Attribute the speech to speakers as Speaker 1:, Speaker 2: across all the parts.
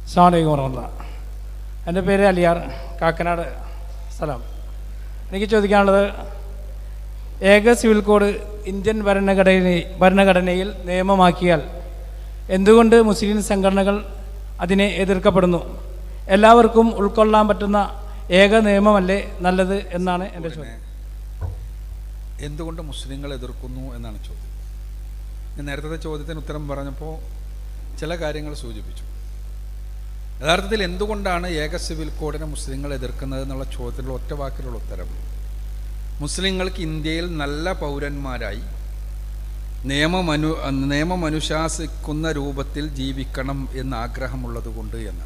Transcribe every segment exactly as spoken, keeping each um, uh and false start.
Speaker 1: അസ്സലാമു അലൈക്കും വറഹ്മത്തുള്ളാഹി. എൻ്റെ പേര് അലിയാർ, കാക്കനാട് സ്ഥലം. എനിക്ക് ചോദിക്കാനുള്ളത്, ഏക സിവിൽ കോഡ് ഇന്ത്യൻ ഭരണഘടന ഭരണഘടനയിൽ നിയമമാക്കിയാൽ എന്തുകൊണ്ട് മുസ്ലിം സംഘടനകൾ അതിനെ എതിർക്കപ്പെടുന്നു? എല്ലാവർക്കും ഉൾക്കൊള്ളാൻ പറ്റുന്ന ഏക നിയമമല്ലേ നല്ലത് എന്നാണ് എൻ്റെ ചോദ്യം.
Speaker 2: എന്തുകൊണ്ട് മുസ്ലിങ്ങൾ എതിർക്കുന്നു എന്നാണ് ചോദ്യം. ഞാൻ നേരത്തെ ചോദ്യത്തിന് ഉത്തരം പറഞ്ഞപ്പോൾ ചില കാര്യങ്ങൾ സൂചിപ്പിച്ചു. യഥാർത്ഥത്തിൽ എന്തുകൊണ്ടാണ് ഏക സിവിൽ കോഡിനെ മുസ്ലിങ്ങൾ എതിർക്കുന്നത് എന്നുള്ള ചോദ്യത്തിലുള്ള ഒറ്റ വാക്കിലുള്ള ഉത്തരം, മുസ്ലിങ്ങൾക്ക് ഇന്ത്യയിൽ നല്ല പൗരന്മാരായി നിയമമനു നിയമമനുശാസിക്കുന്ന രൂപത്തിൽ ജീവിക്കണം എന്ന് ആഗ്രഹമുള്ളത് കൊണ്ട് എന്ന്.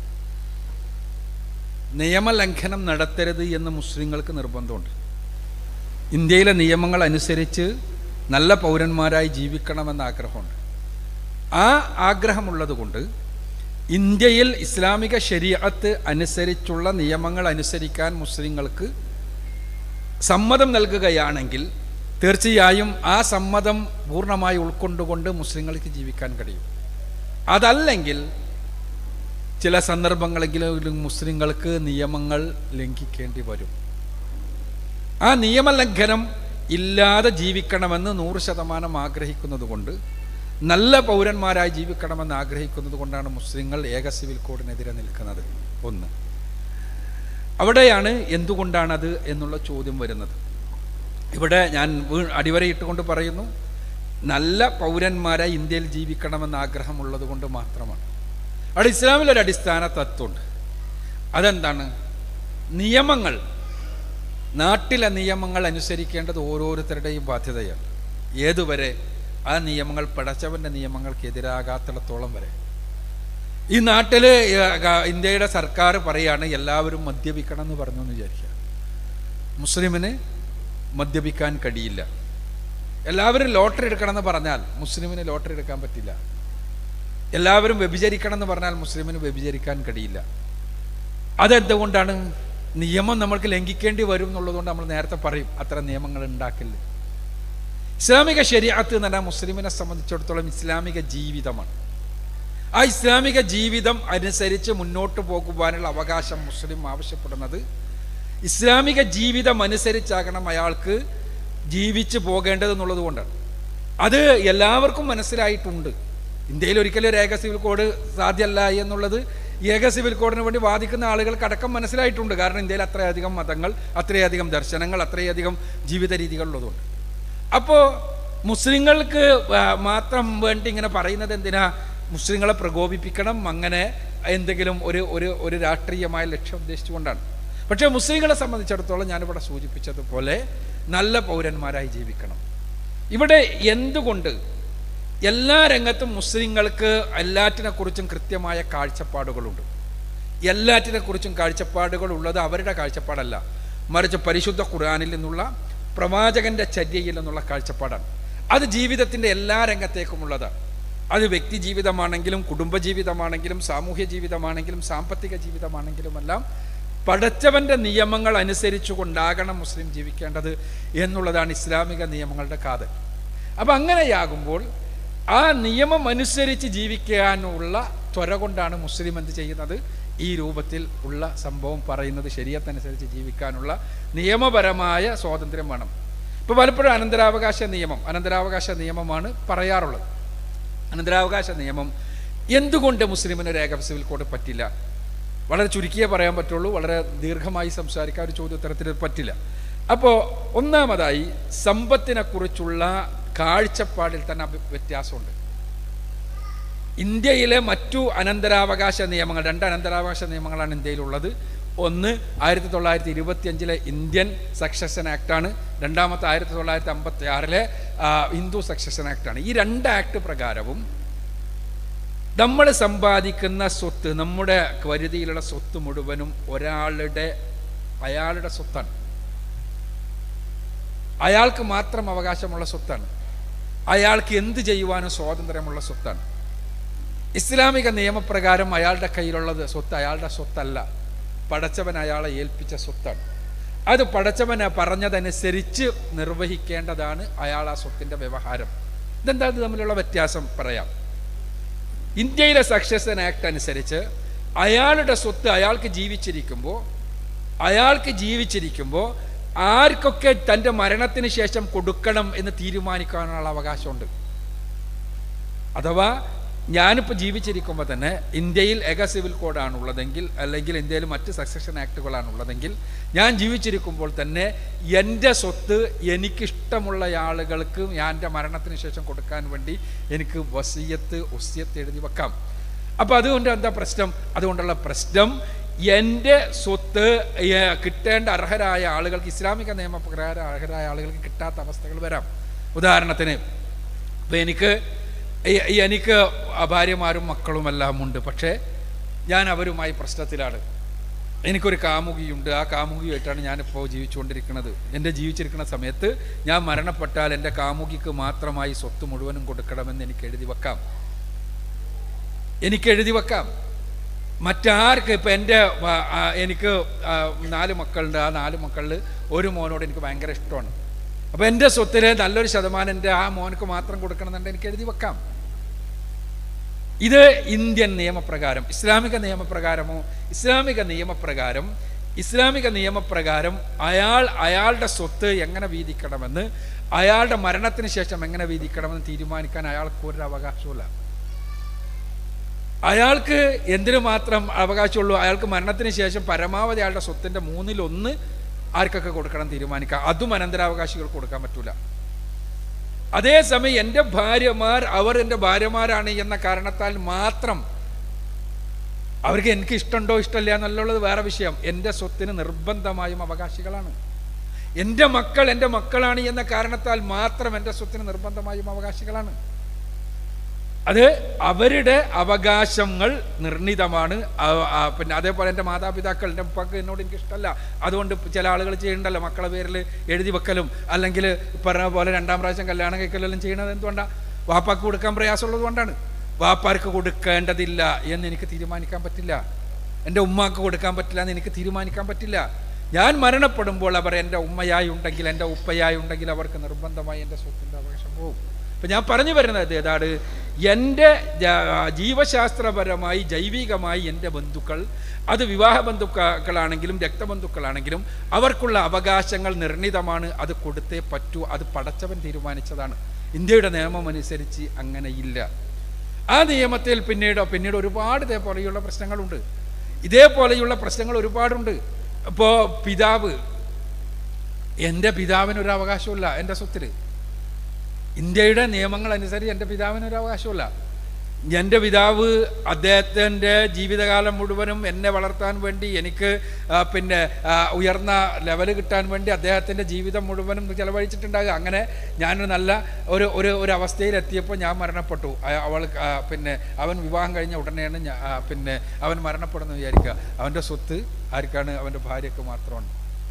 Speaker 2: നിയമലംഘനം നടത്തരുത് എന്ന് മുസ്ലിങ്ങൾക്ക് നിർബന്ധമുണ്ട്. ഇന്ത്യയിലെ നിയമങ്ങൾ അനുസരിച്ച് നല്ല പൗരന്മാരായി ജീവിക്കണമെന്ന ആഗ്രഹമുണ്ട്. ആ ആഗ്രഹമുള്ളത് കൊണ്ട് ഇന്ത്യയിൽ ഇസ്ലാമിക ശരീഅത്ത് അനുസരിച്ചുള്ള നിയമങ്ങൾ അനുസരിക്കാൻ മുസ്ലിങ്ങൾക്ക് സമ്മതം നൽകുകയാണെങ്കിൽ തീർച്ചയായും ആ സമ്മതം പൂർണ്ണമായി ഉൾക്കൊണ്ടുകൊണ്ട് മുസ്ലിങ്ങൾക്ക് ജീവിക്കാൻ കഴിയും. അതല്ലെങ്കിൽ ചില സന്ദർഭങ്ങളെങ്കിലും മുസ്ലിങ്ങൾക്ക് നിയമങ്ങൾ ലംഘിക്കേണ്ടി വരും. ആ നിയമലംഘനം ഇല്ലാതെ ജീവിക്കണമെന്ന് നൂറ് ശതമാനം ആഗ്രഹിക്കുന്നത് കൊണ്ട്, നല്ല പൗരന്മാരായി ജീവിക്കണമെന്ന് ആഗ്രഹിക്കുന്നത് കൊണ്ടാണ് മുസ്ലിങ്ങൾ ഏക സിവിൽ കോഡിനെതിരെ നിൽക്കുന്നത്. ഒന്ന്, അവിടെയാണ് എന്തുകൊണ്ടാണത് എന്നുള്ള ചോദ്യം വരുന്നത്. ഇവിടെ ഞാൻ അടിവരയിട്ടുകൊണ്ട് പറയുന്നു, നല്ല പൗരന്മാരായി ഇന്ത്യയിൽ ജീവിക്കണമെന്ന് ആഗ്രഹമുള്ളത് കൊണ്ട് മാത്രമാണ്. അവിടെ ഇസ്ലാമിലൊരു അടിസ്ഥാന തത്വമുണ്ട്. അതെന്താണ്? നിയമങ്ങൾ, നാട്ടിലെ നിയമങ്ങൾ അനുസരിക്കേണ്ടത് ഓരോരുത്തരുടെയും ബാധ്യതയാണ്. ഏതുവരെ? ആ നിയമങ്ങൾ പടച്ചവൻ്റെ നിയമങ്ങൾക്കെതിരാകാത്തിടത്തോളം വരെ. ഈ നാട്ടിൽ ഇന്ത്യയുടെ സർക്കാർ പറയാണ് എല്ലാവരും മദ്യപിക്കണം എന്ന് പറഞ്ഞു എന്ന് വിചാരിക്കുക. മുസ്ലിമിന് മദ്യപിക്കാൻ കഴിയില്ല. എല്ലാവരും ലോട്ടറി എടുക്കണമെന്ന് പറഞ്ഞാൽ മുസ്ലിമിന് ലോട്ടറി എടുക്കാൻ പറ്റില്ല. എല്ലാവരും വ്യഭിചരിക്കണം എന്ന് പറഞ്ഞാൽ മുസ്ലിമിന് വ്യഭിചരിക്കാൻ കഴിയില്ല. അതെന്തുകൊണ്ടാണ്? നിയമം നമ്മൾക്ക് ലംഘിക്കേണ്ടി വരും എന്നുള്ളതുകൊണ്ട് നമ്മൾ നേരത്തെ പറയും അത്ര നിയമങ്ങൾ ഉണ്ടാക്കില്ല. ഇസ്ലാമിക ശരീഅത്ത് എന്ന് പറഞ്ഞാൽ മുസ്ലിമിനെ സംബന്ധിച്ചിടത്തോളം ഇസ്ലാമിക ജീവിതമാണ്. ആ ഇസ്ലാമിക ജീവിതം അനുസരിച്ച് മുന്നോട്ട് പോകുവാനുള്ള അവകാശം മുസ്ലിം ആവശ്യപ്പെടുന്നത് ഇസ്ലാമിക ജീവിതം അനുസരിച്ചാകണം അയാൾക്ക് ജീവിച്ചു പോകേണ്ടത് എന്നുള്ളത് കൊണ്ടാണ്. അത് എല്ലാവർക്കും മനസ്സിലായിട്ടുണ്ട്. ഇന്ത്യയിൽ ഒരിക്കലും ഒരു ഏക സിവിൽ കോഡ് സാധ്യമല്ല എന്നുള്ളത് ഏക സിവിൽ കോഡിന് വേണ്ടി വാദിക്കുന്ന ആളുകൾക്ക് അടക്കം മനസ്സിലായിട്ടുണ്ട്. കാരണം ഇന്ത്യയിൽ അത്രയധികം മതങ്ങൾ, അത്രയധികം ദർശനങ്ങൾ, അത്രയധികം ജീവിത രീതികളുള്ളതുകൊണ്ട്. അപ്പോൾ മുസ്ലിങ്ങൾക്ക് മാത്രം വേണ്ടി ഇങ്ങനെ പറയുന്നത് എന്തിനാ? മുസ്ലിങ്ങളെ പ്രകോപിപ്പിക്കണം, അങ്ങനെ എന്തെങ്കിലും ഒരു ഒരു ഒരു രാഷ്ട്രീയമായ ലക്ഷ്യം ഉദ്ദേശിച്ചുകൊണ്ടാണ്. പക്ഷേ മുസ്ലിങ്ങളെ സംബന്ധിച്ചിടത്തോളം ഞാനിവിടെ സൂചിപ്പിച്ചതുപോലെ നല്ല പൗരന്മാരായി ജീവിക്കണം. ഇവിടെ എന്തുകൊണ്ട് എല്ലാ രംഗത്തും മുസ്ലിങ്ങൾക്ക് എല്ലാറ്റിനെക്കുറിച്ചും കൃത്യമായ കാഴ്ചപ്പാടുകളുണ്ട്. എല്ലാറ്റിനെക്കുറിച്ചും കാഴ്ചപ്പാടുകൾ ഉള്ളത് അവരുടെ കാഴ്ചപ്പാടല്ല, മറിച്ച് പരിശുദ്ധ ഖുർആനിൽ നിന്നുള്ള പ്രവാചകന്റെ ചര്യയിൽ നിന്നുള്ള കാഴ്ചപ്പാടാണ്. അത് ജീവിതത്തിൻ്റെ എല്ലാ രംഗത്തേക്കുമുള്ളതാണ്. അത് വ്യക്തി ജീവിതമാണെങ്കിലും കുടുംബജീവിതമാണെങ്കിലും സാമൂഹ്യ ജീവിതമാണെങ്കിലും സാമ്പത്തിക ജീവിതമാണെങ്കിലുമെല്ലാം പടച്ചവൻ്റെ നിയമങ്ങൾ അനുസരിച്ചു കൊണ്ടാകണം മുസ്ലിം ജീവിക്കേണ്ടത് എന്നുള്ളതാണ് ഇസ്ലാമിക നിയമങ്ങളുടെ കാതൽ. അപ്പം അങ്ങനെയാകുമ്പോൾ ആ നിയമം അനുസരിച്ച് ജീവിക്കാനുള്ള ത്വര കൊണ്ടാണ് മുസ്ലിം എന്ത് ചെയ്യുന്നത്? ഈ രൂപത്തിൽ ഉള്ള സംഭവം പറയുന്നത് ശരീഅത്തനുസരിച്ച് ജീവിക്കാനുള്ള നിയമപരമായ സ്വാതന്ത്ര്യം വേണം. ഇപ്പോൾ പലപ്പോഴും അനന്തരാവകാശ നിയമം അനന്തരാവകാശ നിയമമാണ് പറയാറുള്ളത്. അനന്തരാവകാശ നിയമം എന്തുകൊണ്ട് മുസ്ലിമിന് ഒരു ഏക സിവിൽ കോഡ് പറ്റില്ല? വളരെ ചുരുക്കിയേ പറയാൻ പറ്റുള്ളൂ, വളരെ ദീർഘമായി സംസാരിക്കാൻ ഒരു ചോദ്യോത്തരത്തിന് പറ്റില്ല. അപ്പോൾ ഒന്നാമതായി സമ്പത്തിനെ കുറിച്ചുള്ള കാഴ്ചപ്പാടിൽ തന്നെ വ്യത്യാസമുണ്ട്. ഇന്ത്യയിലെ മറ്റു അനന്തരാവകാശ നിയമങ്ങൾ, രണ്ട് അനന്തരാവകാശ നിയമങ്ങളാണ് ഇന്ത്യയിലുള്ളത്. ഒന്ന് ആയിരത്തി തൊള്ളായിരത്തി ഇരുപത്തി അഞ്ചിലെ ഇന്ത്യൻ സക്സഷൻ ആക്ടാണ്. രണ്ടാമത്തെ ആയിരത്തി തൊള്ളായിരത്തി അമ്പത്തി ആറിലെ ഹിന്ദു സക്സഷൻ ആക്ടാണ്. ഈ രണ്ട് ആക്ട് പ്രകാരവും നമ്മൾ സമ്പാദിക്കുന്ന സ്വത്ത്, നമ്മുടെ പരിധിയിലുള്ള സ്വത്ത് മുഴുവനും ഒരാളുടെ അയാളുടെ സ്വത്താണ്. അയാൾക്ക് മാത്രം അവകാശമുള്ള സ്വത്താണ്. അയാൾക്ക് എന്ത് ചെയ്യുവാനും സ്വാതന്ത്ര്യമുള്ള സ്വത്താണ്. ഇസ്ലാമിക നിയമപ്രകാരം അയാളുടെ കയ്യിലുള്ളത് സ്വത്ത് അയാളുടെ സ്വത്തല്ല, പടച്ചവൻ അയാളെ ഏൽപ്പിച്ച സ്വത്താണ്. അത് പടച്ചവനെ പറഞ്ഞതനുസരിച്ച് നിർവഹിക്കേണ്ടതാണ് അയാൾ ആ സ്വത്തിൻ്റെ വ്യവഹാരം. ഇതെന്താ ഇത് തമ്മിലുള്ള വ്യത്യാസം പറയാം. ഇന്ത്യയിലെ സക്സഷൻ ആക്ട് അനുസരിച്ച് അയാളുടെ സ്വത്ത് അയാൾക്ക് ജീവിച്ചിരിക്കുമ്പോൾ അയാൾക്ക് ജീവിച്ചിരിക്കുമ്പോൾ ആർക്കൊക്കെ തൻ്റെ മരണത്തിന് ശേഷം കൊടുക്കണം എന്ന് തീരുമാനിക്കാനുള്ള അവകാശമുണ്ട്. അഥവാ ഞാനിപ്പോൾ ജീവിച്ചിരിക്കുമ്പോൾ തന്നെ ഇന്ത്യയിൽ ഏക സിവിൽ കോഡാണുള്ളതെങ്കിൽ, അല്ലെങ്കിൽ ഇന്ത്യയിൽ മറ്റ് സക്സഷൻ ആക്ടുകളാണുള്ളതെങ്കിൽ, ഞാൻ ജീവിച്ചിരിക്കുമ്പോൾ തന്നെ എൻ്റെ സ്വത്ത് എനിക്കിഷ്ടമുള്ള ആളുകൾക്ക് ഞാൻ എൻ്റെ മരണത്തിന് ശേഷം കൊടുക്കാൻ വേണ്ടി എനിക്ക് വസിയത്ത് ഉസ്യത്ത് എഴുതി വെക്കാം. അപ്പോൾ അതുകൊണ്ട് എന്താ പ്രശ്നം? അതുകൊണ്ടുള്ള പ്രശ്നം എൻ്റെ സ്വത്ത് കിട്ടേണ്ട അർഹരായ ആളുകൾക്ക്, ഇസ്ലാമിക നിയമപ്രകാരം അർഹരായ ആളുകൾക്ക് കിട്ടാത്ത അവസ്ഥകൾ വരാം. ഉദാഹരണത്തിന് ഇപ്പം എനിക്ക് എനിക്ക് ഭാര്യമാരും മക്കളുമെല്ലാം ഉണ്ട്, പക്ഷേ ഞാൻ അവരുമായി പ്രശ്നത്തിലാണ്. എനിക്കൊരു കാമുകിയുണ്ട്, ആ കാമുകിയായിട്ടാണ് ഞാനിപ്പോൾ ജീവിച്ചുകൊണ്ടിരിക്കുന്നത്. എൻ്റെ ജീവിച്ചിരിക്കുന്ന സമയത്ത് ഞാൻ മരണപ്പെട്ടാൽ എൻ്റെ കാമുകിക്ക് മാത്രമായി സ്വത്ത് മുഴുവനും കൊടുക്കണമെന്ന് എനിക്ക് എഴുതി വെക്കാം എനിക്ക് എഴുതി വെക്കാം മറ്റാർക്ക് ഇപ്പം എൻ്റെ എനിക്ക് നാല് മക്കളുണ്ട്, ആ നാല് മക്കളിൽ ഒരു മോനോട് എനിക്ക് ഭയങ്കര ഇഷ്ടമാണ്. അപ്പോൾ എൻ്റെ സ്വത്തിലെ നല്ലൊരു ശതമാനം എൻ്റെ ആ മോനക്ക് മാത്രം കൊടുക്കണമെന്നുണ്ട് എനിക്ക് എഴുതി വെക്കാം. ഇത് ഇന്ത്യൻ നിയമപ്രകാരം. ഇസ്ലാമിക നിയമപ്രകാരമോ? ഇസ്ലാമിക നിയമപ്രകാരം ഇസ്ലാമിക നിയമപ്രകാരം അയാൾ അയാളുടെ സ്വത്ത് എങ്ങനെ വീതിക്കണമെന്ന്, അയാളുടെ മരണത്തിന് ശേഷം എങ്ങനെ വീതിക്കണമെന്ന് തീരുമാനിക്കാൻ അയാൾക്ക് ഒരു അവകാശമില്ല. അയാൾക്ക് എന്തിനു മാത്രം അവകാശമുള്ളൂ? അയാൾക്ക് മരണത്തിന് ശേഷം പരമാവധി അയാളുടെ സ്വത്തിൻ്റെ മൂന്നിലൊന്ന് ആർക്കൊക്കെ കൊടുക്കണം തീരുമാനിക്കാം. അതും അനന്തരാവകാശികൾ കൊടുക്കാൻ പറ്റൂല. അതേസമയം എൻ്റെ ഭാര്യമാർ അവർ എൻ്റെ ഭാര്യമാരാണ് എന്ന കാരണത്താൽ മാത്രം അവർക്ക് എനിക്ക് ഇഷ്ടമുണ്ടോ ഇഷ്ടമില്ല എന്നുള്ളത് വേറെ വിഷയം. എൻ്റെ സ്വത്തിന് നിർബന്ധമായും അവകാശികളാണ്. എൻ്റെ മക്കൾ എൻ്റെ മക്കളാണ് എന്ന കാരണത്താൽ മാത്രം എൻ്റെ സ്വത്തിന് നിർബന്ധമായും അവകാശികളാണ്. അത് അവരുടെ അവകാശങ്ങൾ നിർണിതമാണ്. പിന്നെ അതേപോലെ എൻ്റെ മാതാപിതാക്കൾ, എൻ്റെ ഉപ്പാക്ക് എന്നോട് എനിക്ക് ഇഷ്ടമല്ല, അതുകൊണ്ട് ചില ആളുകൾ ചെയ്യണ്ടല്ലോ മക്കളെ പേരിൽ എഴുതി വെക്കലും, അല്ലെങ്കിൽ പറഞ്ഞ പോലെ രണ്ടാം പ്രാവശ്യം കല്യാണം കഴിക്കലെല്ലാം ചെയ്യണത് എന്തുകൊണ്ടാണ്? വാപ്പാക്ക് കൊടുക്കാൻ പ്രയാസമുള്ളത് കൊണ്ടാണ്. വാപ്പാർക്ക് കൊടുക്കേണ്ടതില്ല എന്ന് എനിക്ക് തീരുമാനിക്കാൻ പറ്റില്ല. എൻ്റെ ഉമ്മാക്ക് കൊടുക്കാൻ പറ്റില്ല എന്ന് എനിക്ക് തീരുമാനിക്കാൻ പറ്റില്ല. ഞാൻ മരണപ്പെടുമ്പോൾ അവർ എൻ്റെ ഉമ്മയായി ഉണ്ടെങ്കിൽ, എൻ്റെ ഉപ്പയായി ഉണ്ടെങ്കിൽ അവർക്ക് നിർബന്ധമായി എൻ്റെ സ്വത്തിൻ്റെ അവകാശം പോകും. അപ്പം ഞാൻ പറഞ്ഞു വരുന്നത് ഏതാണ്? എൻ്റെ ജീവശാസ്ത്രപരമായി ജൈവികമായി എൻ്റെ ബന്ധുക്കൾ, അത് വിവാഹ ബന്ധുക്കളാണെങ്കിലും രക്തബന്ധുക്കളാണെങ്കിലും അവർക്കുള്ള അവകാശങ്ങൾ നിർണിതമാണ്. അത് കൊടുത്തേ പറ്റൂ. അത് പടച്ചവൻ തീരുമാനിച്ചതാണ്. ഇന്ത്യയുടെ നിയമം അനുസരിച്ച് അങ്ങനെയില്ല. ആ നിയമത്തിൽ പിന്നീട് പിന്നീട് ഒരുപാട് ഇതേപോലെയുള്ള പ്രശ്നങ്ങളുണ്ട്. ഇതേപോലെയുള്ള പ്രശ്നങ്ങൾ ഒരുപാടുണ്ട്. ഇപ്പോൾ പിതാവ്, എൻ്റെ പിതാവിനൊരു അവകാശമില്ല എൻ്റെ സ്വത്തിൽ. ഇന്ത്യയുടെ നിയമങ്ങൾ അനുസരിച്ച് എൻ്റെ പിതാവിനൊരു അവകാശമില്ല. എൻ്റെ പിതാവ് അദ്ദേഹത്തിൻ്റെ ജീവിതകാലം മുഴുവനും എന്നെ വളർത്താൻ വേണ്ടി, എനിക്ക് പിന്നെ ഉയർന്ന ലെവൽ കിട്ടാൻ വേണ്ടി അദ്ദേഹത്തിൻ്റെ ജീവിതം മുഴുവനും ചിലവഴിച്ചിട്ടുണ്ടാകുക. അങ്ങനെ ഞാനൊരു നല്ല ഒരു ഒരു ഒരു അവസ്ഥയിലെത്തിയപ്പോൾ ഞാൻ മരണപ്പെട്ടു. അവൾ പിന്നെ അവൻ വിവാഹം കഴിഞ്ഞ ഉടനെയാണ് പിന്നെ അവൻ മരണപ്പെടുന്നത് വിചാരിക്കുക. അവൻ്റെ സ്വത്ത് ആർക്കാണ്? അവൻ്റെ ഭാര്യയ്ക്ക് മാത്രമാണ്.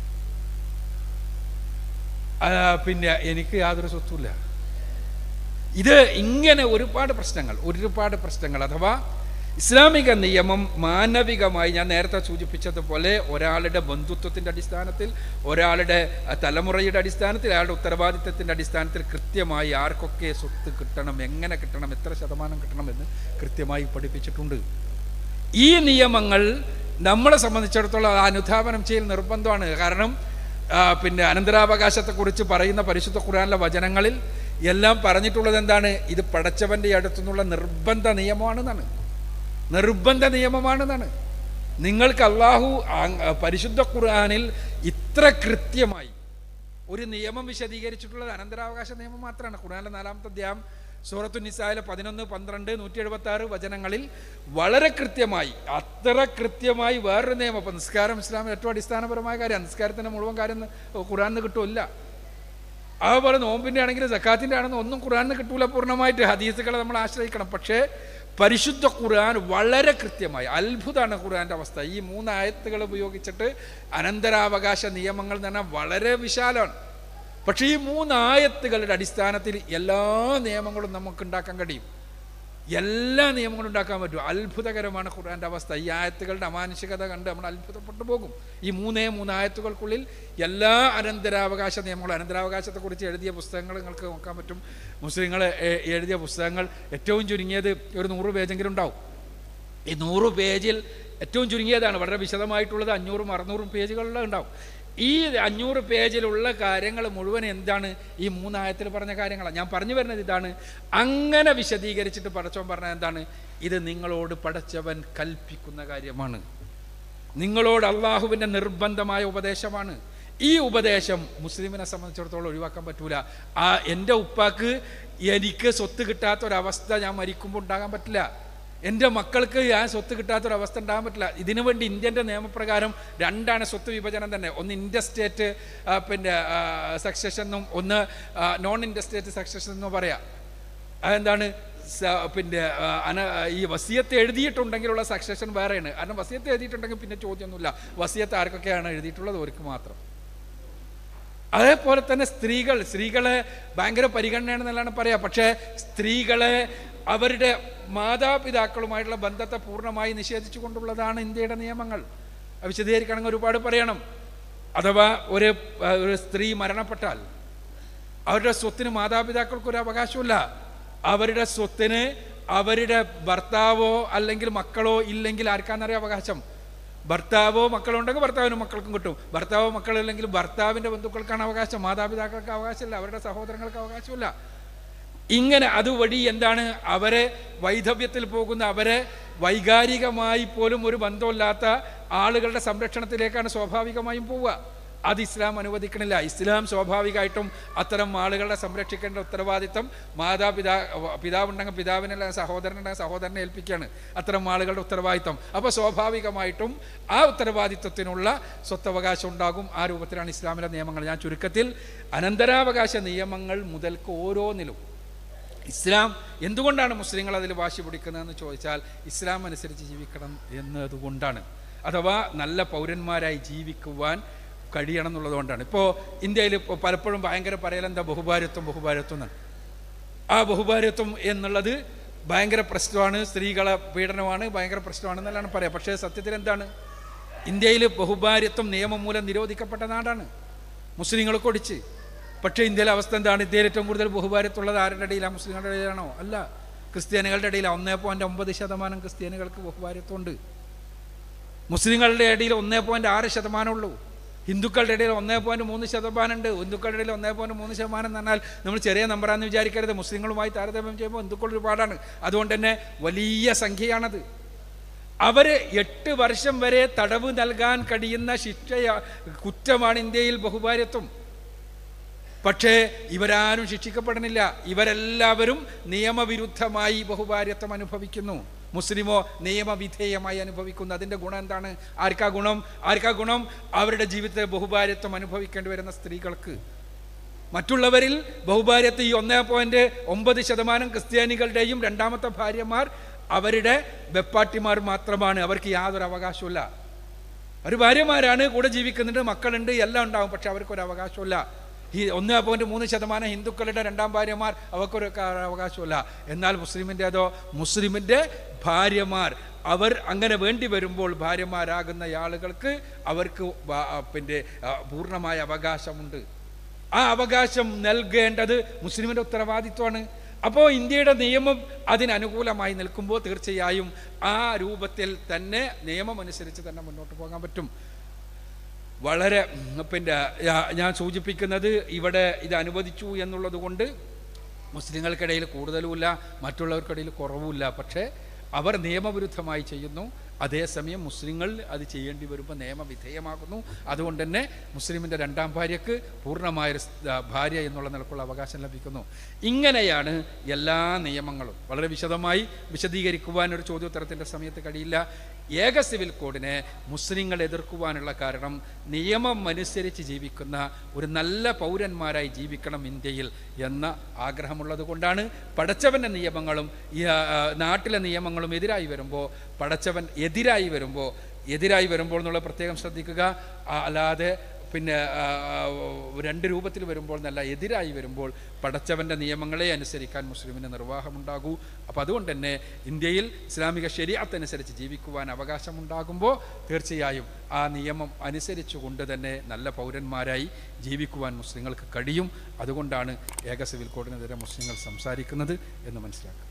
Speaker 2: പിന്നെ എനിക്ക് യാതൊരു സ്വത്തുമില്ല. ഇത് ഇങ്ങനെ ഒരുപാട് പ്രശ്നങ്ങൾ ഒരുപാട് പ്രശ്നങ്ങൾ അഥവാ ഇസ്ലാമിക നിയമം മാനവികമായി ഞാൻ നേരത്തെ സൂചിപ്പിച്ചതുപോലെ ഒരാളുടെ ബന്ധുത്വത്തിൻ്റെ അടിസ്ഥാനത്തിൽ, ഒരാളുടെ തലമുറയുടെ അടിസ്ഥാനത്തിൽ, അയാളുടെ ഉത്തരവാദിത്വത്തിൻ്റെ അടിസ്ഥാനത്തിൽ കൃത്യമായി ആർക്കൊക്കെ സ്വത്ത് കിട്ടണം, എങ്ങനെ കിട്ടണം, എത്ര ശതമാനം കിട്ടണമെന്ന് കൃത്യമായി പഠിപ്പിച്ചിട്ടുണ്ട്. ഈ നിയമങ്ങൾ നമ്മളെ സംബന്ധിച്ചിടത്തോളം അനുധാവനം ചെയ്യൽ നിർബന്ധമാണ്. കാരണം പിന്നെ അനന്തരാവകാശത്തെക്കുറിച്ച് പറയുന്ന പരിശുദ്ധ ഖുർആനിലെ വചനങ്ങളിൽ എല്ലാം പറഞ്ഞിട്ടുള്ളത് എന്താണ്? ഇത് പടച്ചവൻ്റെ അടുത്തുനിന്നുള്ള നിർബന്ധ നിയമമാണെന്നാണ്. നിർബന്ധ നിയമമാണെന്നാണ്. നിങ്ങൾക്ക് അള്ളാഹു പരിശുദ്ധ ഖുർആനിൽ ഇത്ര കൃത്യമായി ഒരു നിയമം വിശദീകരിച്ചിട്ടുള്ളത് അനന്തരാവകാശ നിയമം മാത്രമാണ്. ഖുർആനിലെ നാലാമത്തെ അധ്യായം സൂറത്തു നിസായിലെ പതിനൊന്ന് പന്ത്രണ്ട് നൂറ്റി എഴുപത്തി ആറ് വചനങ്ങളിൽ വളരെ കൃത്യമായി, അത്ര കൃത്യമായി വേറൊരു നിയമം. അപ്പം നിസ്കാരം ഇസ്ലാമിൽ ഏറ്റവും അടിസ്ഥാനപരമായ കാര്യം. നിസ്കാരത്തിൻ്റെ മുഴുവൻ കാര്യം ഖുർആനിൽ കിട്ടുമില്ല. അതുപോലെ നോമ്പിൻ്റെ ആണെങ്കിലും സക്കാത്തിൻ്റെ ആണെങ്കിലും ഒന്നും ഖുർആനിൽ കിട്ടൂല പൂർണ്ണമായിട്ട്. ഹദീസുകളെ നമ്മൾ ആശ്രയിക്കണം. പക്ഷേ പരിശുദ്ധ ഖുർആൻ വളരെ കൃത്യമായി, അത്ഭുതമാണ് ഖുർആൻ്റെ അവസ്ഥ. ഈ മൂന്ന് ആയത്തുകൾ ഉപയോഗിച്ചിട്ട് അനന്തരാവകാശ നിയമങ്ങൾ എന്ന് പറഞ്ഞാൽ വളരെ വിശാലമാണ്. പക്ഷേ ഈ മൂന്ന് ആയത്തുകളുടെ അടിസ്ഥാനത്തിൽ എല്ലാ നിയമങ്ങളും നമുക്ക് ഉണ്ടാക്കാൻ കഴിയും. എല്ലാ നിയമങ്ങളും ഉണ്ടാക്കാൻ പറ്റും. അത്ഭുതകരമാണ് ഖുർആൻ്റെ അവസ്ഥ. ഈ ആയത്തുകളുടെ അമാനുഷികത കണ്ട് നമ്മൾ അത്ഭുതപ്പെട്ടു പോകും. ഈ മൂന്നേ മൂന്ന് ആയത്തുകൾക്കുള്ളിൽ എല്ലാ അനന്തരാവകാശ നിയമങ്ങളും, അനന്തരാവകാശത്തെക്കുറിച്ച് എഴുതിയ പുസ്തകങ്ങൾ നിങ്ങൾക്ക് നോക്കാൻ പറ്റും. മുസ്ലിങ്ങൾ എഴുതിയ പുസ്തകങ്ങൾ ഏറ്റവും ചുരുങ്ങിയത് ഒരു നൂറ് പേജെങ്കിലും ഉണ്ടാവും. ഈ നൂറ് പേജിൽ ഏറ്റവും ചുരുങ്ങിയതാണ്, വളരെ വിശദമായിട്ടുള്ളത് അഞ്ഞൂറും അറുന്നൂറും പേജുകളിൽ ഉണ്ടാവും. ഈ അഞ്ഞൂറ് പേജിലുള്ള കാര്യങ്ങൾ മുഴുവൻ എന്താണ്? ഈ മൂന്നായത്തിൽ പറഞ്ഞ കാര്യങ്ങളാണ്. ഞാൻ പറഞ്ഞു വരുന്നത് ഇതാണ്, അങ്ങനെ വിശദീകരിച്ചിട്ട് പടച്ചവൻ പറഞ്ഞത് എന്താണ്? ഇത് നിങ്ങളോട് പടച്ചവൻ കൽപ്പിക്കുന്ന കാര്യമാണ്, നിങ്ങളോട് അള്ളാഹുവിൻ്റെ നിർബന്ധമായ ഉപദേശമാണ്. ഈ ഉപദേശം മുസ്ലിമിനെ സംബന്ധിച്ചിടത്തോളം ഒഴിവാക്കാൻ പറ്റൂല. ആ എൻ്റെ ഉപ്പാക്ക് എനിക്ക് സ്വത്ത് കിട്ടാത്തൊരവസ്ഥ ഞാൻ മരിക്കുമ്പോൾ ഉണ്ടാകാൻ പറ്റില്ല, എൻ്റെ മക്കൾക്ക് ഞാൻ സ്വത്ത് കിട്ടാത്തൊരവസ്ഥ ഉണ്ടാകാൻ പറ്റില്ല. ഇതിനു വേണ്ടി ഇന്ത്യൻ്റെ നിയമപ്രകാരം രണ്ടാണ് സ്വത്ത് വിഭജനം തന്നെ. ഒന്ന് ഇൻഡസ്റ്റേറ്റ് പിന്നെ സക്സഷൻ എന്നും ഒന്ന് നോൺ ഇൻഡസ്റ്റേറ്റ് സക്സഷൻ എന്നും പറയാം. അതെന്താണ്? പിന്നെ അന ഈ വസിയത്ത് എഴുതിയിട്ടുണ്ടെങ്കിലുള്ള സക്സഷൻ വേറെയാണ്. കാരണം വസിയത്ത് എഴുതിയിട്ടുണ്ടെങ്കിൽ പിന്നെ ചോദ്യമൊന്നുമില്ല, വസിയത്ത് ആർക്കൊക്കെയാണ് എഴുതിയിട്ടുള്ളത് അവർക്ക് മാത്രം. അതേപോലെ തന്നെ സ്ത്രീകൾ സ്ത്രീകളെ ഭയങ്കര പരിഗണനയാണെന്നല്ലാണ് പറയാം. പക്ഷേ സ്ത്രീകളെ അവരുടെ മാതാപിതാക്കളുമായിട്ടുള്ള ബന്ധത്തെ പൂർണ്ണമായി നിഷേധിച്ചു കൊണ്ടുള്ളതാണ് ഇന്ത്യയുടെ നിയമങ്ങൾ. വിശദീകരിക്കണമെങ്കിൽ ഒരുപാട് പറയണം. അഥവാ ഒരു ഒരു സ്ത്രീ മരണപ്പെട്ടാൽ അവരുടെ സ്വത്തിന് മാതാപിതാക്കൾക്കൊരു അവകാശമില്ല. അവരുടെ സ്വത്തിന് അവരുടെ ഭർത്താവോ അല്ലെങ്കിൽ മക്കളോ ഇല്ലെങ്കിൽ ആർക്കാന്നറിയാം അവകാശം? ഭർത്താവോ മക്കളോ ഉണ്ടെങ്കിൽ ഭർത്താവിനും മക്കൾക്കും കിട്ടും. ഭർത്താവോ മക്കളില്ലെങ്കിൽ ഭർത്താവിൻ്റെ ബന്ധുക്കൾക്കാണ് അവകാശം, മാതാപിതാക്കൾക്ക് അവകാശമില്ല, അവരുടെ സഹോദരങ്ങൾക്ക് അവകാശമില്ല. ഇങ്ങനെ അതുവഴി എന്താണ്? അവരെ വൈധവ്യത്തിൽ പോകുന്ന, അവരെ വൈകാരികമായി പോലും ഒരു ബന്ധമില്ലാത്ത ആളുകളുടെ സംരക്ഷണത്തിലേക്കാണ് സ്വാഭാവികമായും പോവുക. അത് ഇസ്ലാം അനുവദിക്കണില്ല. ഇസ്ലാം സ്വാഭാവികമായിട്ടും അത്തരം ആളുകളെ സംരക്ഷിക്കേണ്ട ഉത്തരവാദിത്തം മാതാപിതാ പിതാവുണ്ടെങ്കിൽ പിതാവിനെ, സഹോദരനുണ്ടെങ്കിൽ സഹോദരനെ ഏൽപ്പിക്കുകയാണ് അത്തരം ആളുകളുടെ ഉത്തരവാദിത്തം. അപ്പോൾ സ്വാഭാവികമായിട്ടും ആ ഉത്തരവാദിത്വത്തിനുള്ള സ്വത്തവകാശം ഉണ്ടാകും. ആ രൂപത്തിലാണ് ഇസ്ലാമിലെ നിയമങ്ങൾ. ഞാൻ ചുരുക്കത്തിൽ അനന്തരാവകാശ നിയമങ്ങൾ മുതൽക്ക് ഓരോന്നിലും ഇസ്ലാം എന്തുകൊണ്ടാണ് മുസ്ലിങ്ങൾ അതിൽ വാശി പിടിക്കുന്നതെന്ന് ചോദിച്ചാൽ ഇസ്ലാം അനുസരിച്ച് ജീവിക്കണം എന്നതുകൊണ്ടാണ്. അഥവാ നല്ല പൗരന്മാരായി ജീവിക്കുവാൻ കഴിയണം എന്നുള്ളതുകൊണ്ടാണ്. ഇപ്പോൾ ഇന്ത്യയിൽ ഇപ്പോൾ പലപ്പോഴും ഭയങ്കര പറയലെന്താ? ബഹുഭാര്യത്വം ബഹുഭാര്യത്വം എന്നാണ്. ആ ബഹുഭാര്യത്വം എന്നുള്ളത് ഭയങ്കര പ്രശ്നമാണ്, സ്ത്രീകളെ പീഡനമാണ്, ഭയങ്കര പ്രശ്നമാണെന്നെല്ലാം പറയാം. പക്ഷേ സത്യത്തിൽ എന്താണ്? ഇന്ത്യയിൽ ബഹുഭാര്യത്വം നിയമം മൂലം നിരോധിക്കപ്പെട്ട നാടാണ്, മുസ്ലിങ്ങൾക്ക് ഒടിച്ച്. പക്ഷേ ഇന്ത്യയിലെ അവസ്ഥ എന്താണ്? ഇന്ത്യയിൽ ഏറ്റവും കൂടുതൽ ബഹുഭാര്യത്തുള്ളത് ആരുടെ ഇടയിലാണ്? മുസ്ലിങ്ങളുടെ ഇടയിലാണോ? അല്ല, ക്രിസ്ത്യാനികളുടെ ഇടയിലാണ്. ഒന്നേ പോയിൻറ്റ് ഒമ്പത് ശതമാനം ക്രിസ്ത്യാനികൾക്ക് ബഹുഭാര്യത്വമുണ്ട്. മുസ്ലിങ്ങളുടെ ഇടയിൽ ഒന്നേ പോയിൻറ്റ് ആറ് ശതമാനമുള്ളൂ. ഹിന്ദുക്കളുടെ ഇടയിൽ ഒന്നേ പോയിൻറ്റ് മൂന്ന് ശതമാനം ഉണ്ട്. ഹിന്ദുക്കളുടെ ഇടയിൽ ഒന്നേ പോയിൻറ്റ് മൂന്ന് ശതമാനം എന്ന് പറഞ്ഞാൽ നമ്മൾ ചെറിയ നമ്പറാണെന്ന് വിചാരിക്കരുത്. മുസ്ലിങ്ങളുമായി താരതമ്യം ചെയ്യുമ്പോൾ ഹിന്ദുക്കൾ ഒരുപാടാണ്. അതുകൊണ്ട് തന്നെ വലിയ സംഖ്യയാണത്. അവർ എട്ട് വർഷം വരെ തടവ് നൽകാൻ കഴിയുന്ന ശിക്ഷ കുറ്റമാണ് ഇന്ത്യയിൽ ബഹുഭാര്യത്വം. പക്ഷേ ഇവരാരും ശിക്ഷിക്കപ്പെടുന്നില്ല. ഇവരെല്ലാവരും നിയമവിരുദ്ധമായി ബഹുഭാര്യത്വം അനുഭവിക്കുന്നു. മുസ്ലിമോ നിയമവിധേയമായി അനുഭവിക്കുന്നു. അതിൻ്റെ ഗുണം എന്താണ്? ആർക്കാ ഗുണം? ആർക്കാ ഗുണം? അവരുടെ ജീവിതത്തിൽ ബഹുഭാര്യത്വം അനുഭവിക്കേണ്ടി വരുന്ന സ്ത്രീകൾക്ക്. മറ്റുള്ളവരിൽ ബഹുഭാര്യത്വം ഈ ഒന്നേ പോയിൻറ്റ് ഒമ്പത് ശതമാനം ക്രിസ്ത്യാനികളുടെയും രണ്ടാമത്തെ ഭാര്യമാർ അവരുടെ വെപ്പാട്ടിമാർ മാത്രമാണ്. അവർക്ക് യാതൊരു അവകാശമില്ല. അവർ ഭാര്യമാരാണ്, കൂടെ ജീവിക്കുന്നുണ്ട്, മക്കളുണ്ട്, എല്ലാം ഉണ്ടാവും. പക്ഷെ അവർക്കൊരു അവകാശമില്ല. ഈ ഒന്നേ പോയിൻറ്റ് മൂന്ന് ശതമാനം ഹിന്ദുക്കളുടെ രണ്ടാം ഭാര്യമാർ അവർക്കൊരു അവകാശമില്ല. എന്നാൽ മുസ്ലിമിൻ്റെതോ? മുസ്ലിമിൻ്റെ ഭാര്യമാർ അവർ അങ്ങനെ വേണ്ടി വരുമ്പോൾ ഭാര്യമാരാകുന്ന ആളുകൾക്ക് അവർക്ക് പിന്നെ പൂർണ്ണമായ അവകാശമുണ്ട്. ആ അവകാശം നൽകേണ്ടത് മുസ്ലിമിൻ്റെ ഉത്തരവാദിത്വമാണ്. അപ്പോൾ ഇന്ത്യയുടെ നിയമം അതിനനുകൂലമായി നിൽക്കുമ്പോൾ തീർച്ചയായും ആ രൂപത്തിൽ തന്നെ നിയമം അനുസരിച്ച് തന്നെ മുന്നോട്ട് പോകാൻ പറ്റും. വളരെ പിന്നെ ഞാൻ സൂചിപ്പിക്കുന്നത് ഇവിടെ ഇത് അനുവദിച്ചു എന്നുള്ളത് കൊണ്ട് മുസ്ലിങ്ങൾക്കിടയിൽ കൂടുതലുമില്ല, മറ്റുള്ളവർക്കിടയിൽ കുറവുമില്ല. പക്ഷേ അവർ നിയമവിരുദ്ധമായി ചെയ്യുന്നു. അതേസമയം മുസ്ലിങ്ങൾ അത് ചെയ്യേണ്ടി വരുമ്പോൾ നിയമവിധേയമാകുന്നു. അതുകൊണ്ട് തന്നെ മുസ്ലിമിൻ്റെ രണ്ടാം ഭാര്യയ്ക്ക് പൂർണ്ണമായൊരു ഭാര്യ എന്നുള്ള നിലക്കുള്ള അവകാശം ലഭിക്കുന്നു. ഇങ്ങനെയാണ് എല്ലാ നിയമങ്ങളും. വളരെ വിശദമായി വിശദീകരിക്കുവാൻ ഒരു ചോദ്യോത്തരത്തിൻ്റെ സമയത്ത് കഴിയില്ല. ഏക സിവിൽ കോഡിനെ മുസ്ലിങ്ങൾ എതിർക്കുവാനുള്ള കാരണം നിയമം അനുസരിച്ച് ജീവിക്കുന്ന ഒരു നല്ല പൗരന്മാരായി ജീവിക്കണം ഇന്ത്യയിൽ എന്ന ആഗ്രഹമുള്ളത് കൊണ്ടാണ്. പടച്ചവൻ്റെ നിയമങ്ങളും നാട്ടിലെ നിയമങ്ങളും എതിരായി വരുമ്പോൾ പടച്ചവൻ എതിരായി വരുമ്പോൾ എതിരായി വരുമ്പോൾ എന്നുള്ള പ്രത്യേകം ശ്രദ്ധിക്കുക. അല്ലാതെ പിന്നെ രണ്ട് രൂപത്തിൽ വരുമ്പോൾ എന്നല്ല, എതിരായി വരുമ്പോൾ പടച്ചവൻ്റെ നിയമങ്ങളെ അനുസരിക്കാൻ മുസ്ലിമിന് നിർവാഹമുണ്ടാകൂ. അപ്പോൾ അതുകൊണ്ട് തന്നെ ഇന്ത്യയിൽ ഇസ്ലാമിക ശരീഅത്തനുസരിച്ച് ജീവിക്കുവാൻ അവകാശമുണ്ടാകുമ്പോൾ തീർച്ചയായും ആ നിയമം അനുസരിച്ചുകൊണ്ട് തന്നെ നല്ല പൗരന്മാരായി ജീവിക്കുവാൻ മുസ്ലിങ്ങൾക്ക് കഴിയും. അതുകൊണ്ടാണ് ഏക സിവിൽ കോഡിനെതിരെ മുസ്ലിങ്ങൾ സംസാരിക്കുന്നത് എന്ന് മനസ്സിലാക്കുക.